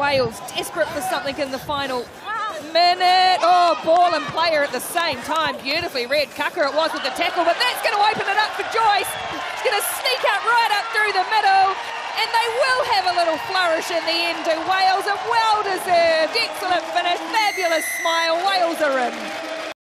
Wales desperate for something in the final minute. Oh, ball and player at the same time. Beautifully read. Kaka it was with the tackle, but that's going to open it up for Joyce. It's going to sneak up right up through the middle, and they will have a little flourish in the end to Wales. A well-deserved, excellent finish, fabulous smile. Wales are in.